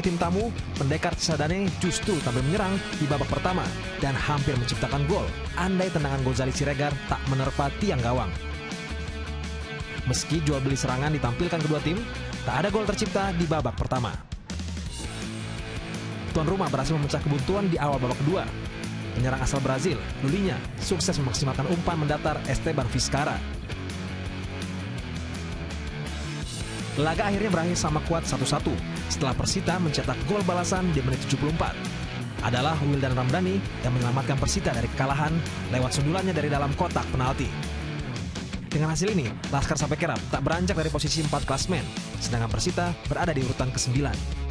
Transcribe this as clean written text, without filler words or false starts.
tim tamu, pendekar Cisadane justru tampil menyerang di babak pertama dan hampir menciptakan gol andai tendangan Gozali Siregar tak menerpa tiang gawang. Meski jual beli serangan ditampilkan kedua tim, tak ada gol tercipta di babak pertama. Tuan rumah berhasil memecah kebuntuan di awal babak kedua. Penyerang asal Brazil, Lulinha, sukses memaksimalkan umpan mendatar Esteban Vizcarra. Laga akhirnya berakhir sama kuat 1-1 setelah Persita mencetak gol balasan di menit 74. Adalah Wildan Ramdhani yang menyelamatkan Persita dari kekalahan lewat sundulannya dari dalam kotak penalti. Dengan hasil ini, Laskar Sapekerap tak beranjak dari posisi 4 klasmen, sedangkan Persita berada di urutan ke-9.